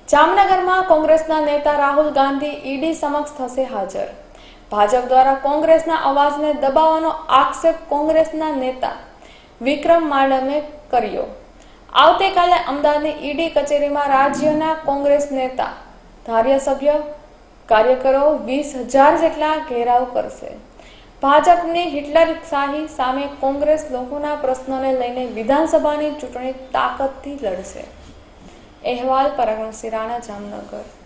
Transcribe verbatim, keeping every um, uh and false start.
જામનગરમાં કોંગ્રેસના નેતા રાહુલ ગાંધી ઈડી સમક્ષ થશે હાજર। ભાજપ દ્વારા કોંગ્રેસના અવાજને દબાવવાનો આક્ષેપ કોંગ્રેસના નેતા વિક્રમ માડમે કર્યો। આવતીકાલે અમદાવાદની ઈડી કચેરીમાં રાજ્યના કોંગ્રેસ નેતા, ધારાસભ્ય, કાર્યકરો વીસ હજાર જેટલા ઘેરાવ કરશે। ભાજપની હિટલરશાહી સામે કોંગ્રેસ લોકોના પ્રશ્નોને લઈને વિધાનસભાની ચૂંટણી તાકાતથી લડશે। અહેવાલ પરાક્રમસિંહ રાણા, જામનગર।